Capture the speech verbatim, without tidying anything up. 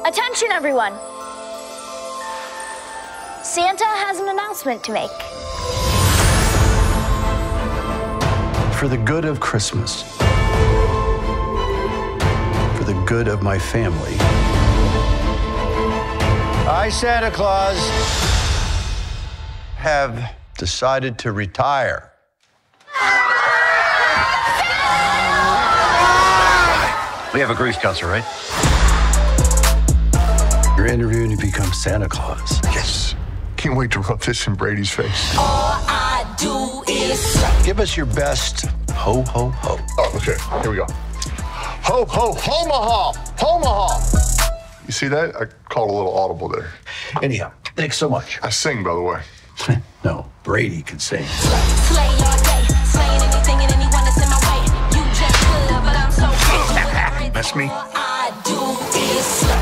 Attention, everyone. Santa has an announcement to make. For the good of Christmas, for the good of my family, I, Santa Claus, have decided to retire. We have a grief counselor, right? You're interviewing to become Santa Claus. Yes. Can't wait to rub this in Brady's face. All I do is Give us your best ho, ho, ho. Oh, okay. Here we go. Ho, ho, Homaha! Homaha! You see that? I called a little audible there. Anyhow, thanks so much. I sing, by the way. No, Brady can sing. slay all day, slaying anything and anyone that's in my way. You just good, but I'm so good. That's me. All I do is slay.